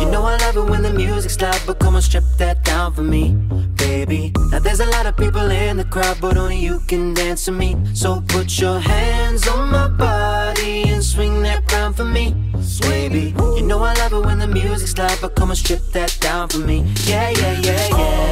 You know I love it when the music's loud, but come on, strip that down for me, baby. Now there's a lot of people in the crowd, but only you can dance to me. So put your hands on my body and swing that round for me, baby. You know I love it when the music's loud, but come on, strip that down for me. Yeah, yeah, yeah, yeah.